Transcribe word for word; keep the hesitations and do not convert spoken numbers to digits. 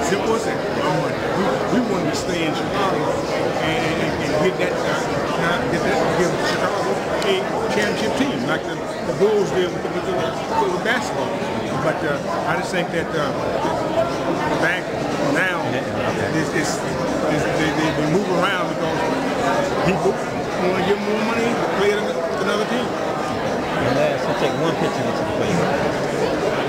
simple as that. We, we wanted to stay in Chicago and, and, and get that, uh, get that, give Chicago a championship team like the, the Bulls did with, with, with, with basketball. But uh, I just think that uh, back now, it's, it's, it's, they, they, they move around because people want to give more money to play with another team. And last, I'll take one picture of the play.